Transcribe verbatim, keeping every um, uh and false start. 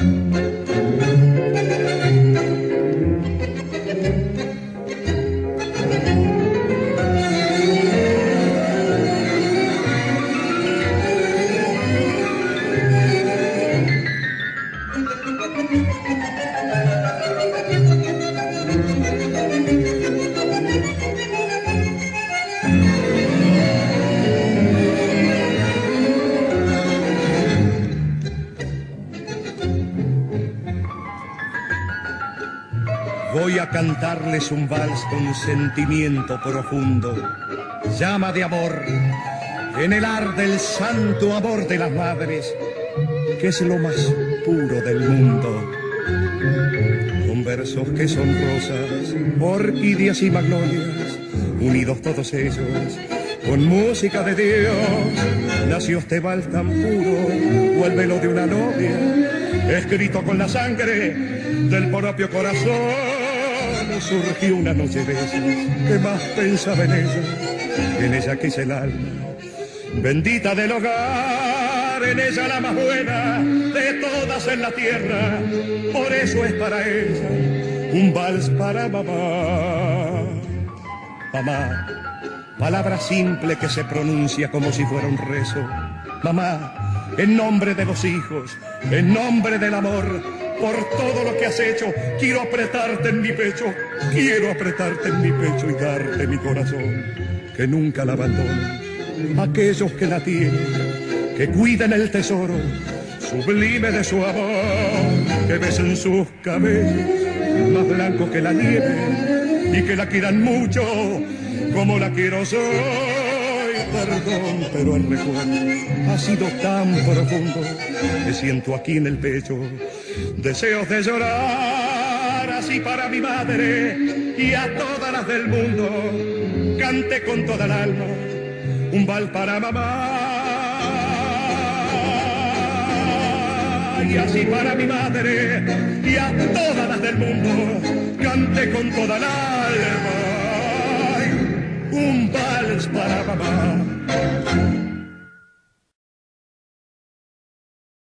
Voy a cantarles un vals con sentimiento profundo, llama de amor, en el ar del santo amor de las madres, que es lo más puro del mundo. Con versos que son rosas, orquídeas y magnolias, unidos todos ellos, con música de Dios, nació este vals tan puro, o el velo de una novia, escrito con la sangre del propio corazón. Surgió una noche de esas que más pensaba en ella, en ella que es el alma bendita del hogar, en ella la más buena de todas en la tierra. Por eso es para ella un vals para mamá. Mamá, palabra simple que se pronuncia como si fuera un rezo. Mamá, en nombre de los hijos, en nombre del amor, por todo lo que has hecho, quiero apretarte en mi pecho, quiero apretarte en mi pecho y darte mi corazón, que nunca la abandonen aquellos que la tienen, que cuiden el tesoro sublime de su amor, que besen sus cabellos más blancos que la nieve y que la quieran mucho como la quiero yo. Perdón, pero el recuerdo ha sido tan profundo que siento aquí en el pecho deseos de llorar. Así para mi madre y a todas las del mundo cante con toda el alma un vals para mamá. Y así para mi madre y a todas las del mundo cante con toda el alma un vals para mamá.